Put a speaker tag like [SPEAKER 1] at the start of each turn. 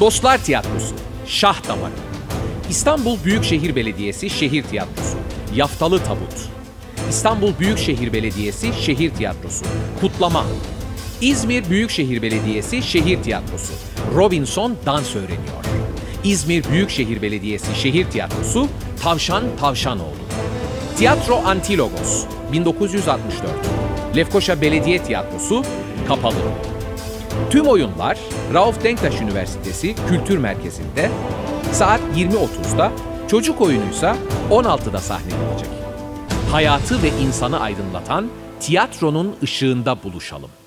[SPEAKER 1] Dostlar Tiyatrosu, Şah Damarı. İstanbul Büyükşehir Belediyesi Şehir Tiyatrosu, Yaftalı Tabut. İstanbul Büyükşehir Belediyesi Şehir Tiyatrosu, Kutlama. İzmir Büyükşehir Belediyesi Şehir Tiyatrosu, Robinson Dans Öğreniyor. İzmir Büyükşehir Belediyesi Şehir Tiyatrosu, Tavşan Tavşanoğlu. Tiyatro Antilogos, 1964. Lefkoşa Belediye Tiyatrosu, Kapalı. Tüm oyunlar Rauf Denktaş Üniversitesi Kültür Merkezi'nde saat 20.30'da, çocuk oyunuysa 16'da sahnelenecek. Hayatı ve insanı aydınlatan tiyatronun ışığında buluşalım.